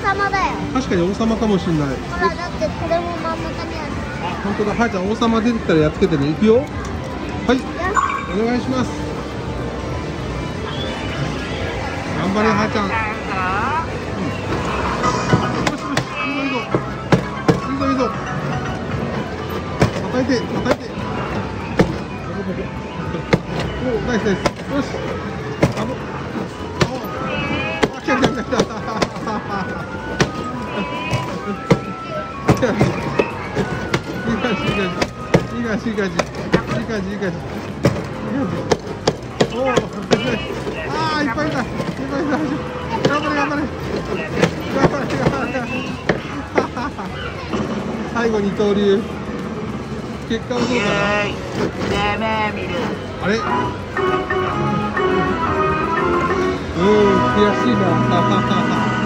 様だよ。 確かに王様かもしれない。 ほら、だってこれも真ん中にある。 あ、本当だ。はーちゃん、王様出てきたらやっつけてね。いくよ。はい、お願いします。頑張れ、はーちゃん。よしよし、いいぞいいぞいいぞいいぞ。叩いて叩いて。お、ナイスナイス。よし。来た来た来た来た。いい感じいい感じいい感じいい感じいい感じいい感じいい感じ。おお、ああ、いっぱいいたいっぱいいた。頑張れ頑張れ頑張れ頑張れ。最後二刀流。結果はどうかな。あれ、悔しいな。